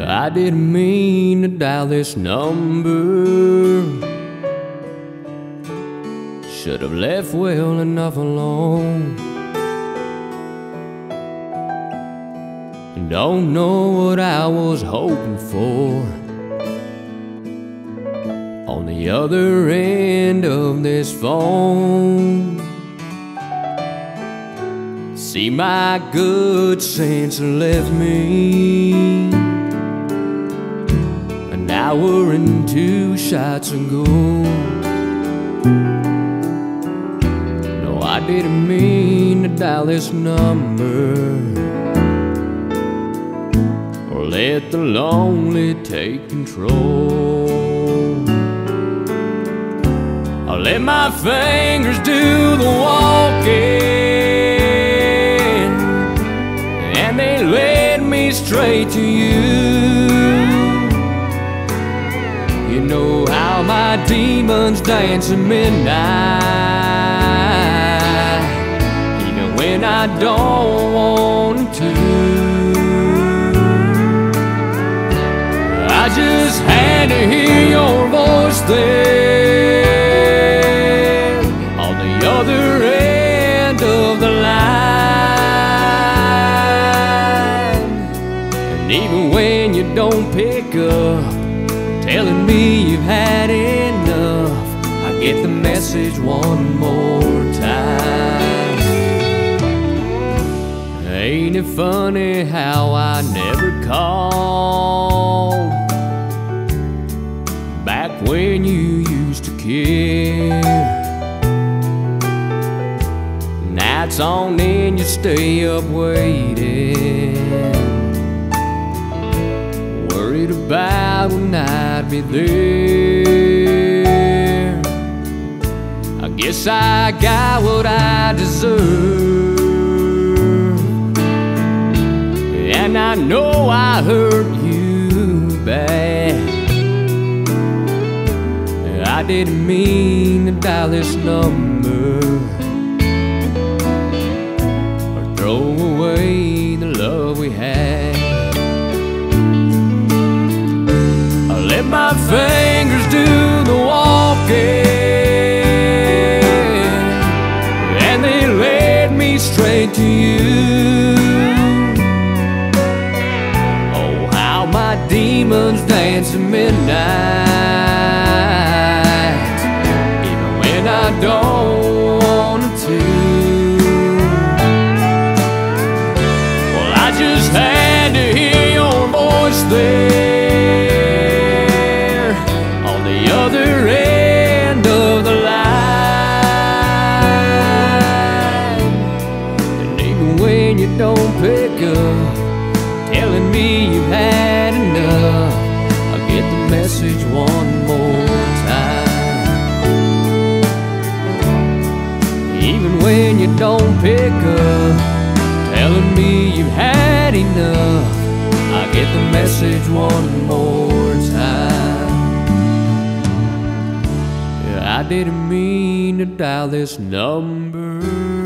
I didn't mean to dial this number. Should have left well enough alone. Don't know what I was hoping for on the other end of this phone. See, my good sense left me an hour and 2 shots ago. No, I didn't mean to dial this number or let the lonely take control. I let my fingers do the walking, and they led me straight to you. You know how my demons dance at midnight, even when I don't want to. I just had to hear your voice there on the other end of the line. And even when you don't pick up, telling me you've had enough, I get the message one more time. Ain't it funny how I never called back when you used to care? Nights on end you stay up waiting, worried about when I'd be there. I guess I got what I deserve, and I know I hurt you bad. I didn't mean to dial this number or throw away the love we had. I let my fingers do the walking, and they led me straight to you. Oh, how my demons dance at midnight, even when I don't want to. Well, I just had to hear your voice there on the other end of the line. And even when you don't pick up, telling me you've had enough, I get the message one more time. Even when you don't pick up, telling me you've had enough, I get the message one more time. Yeah, I didn't mean to dial this number.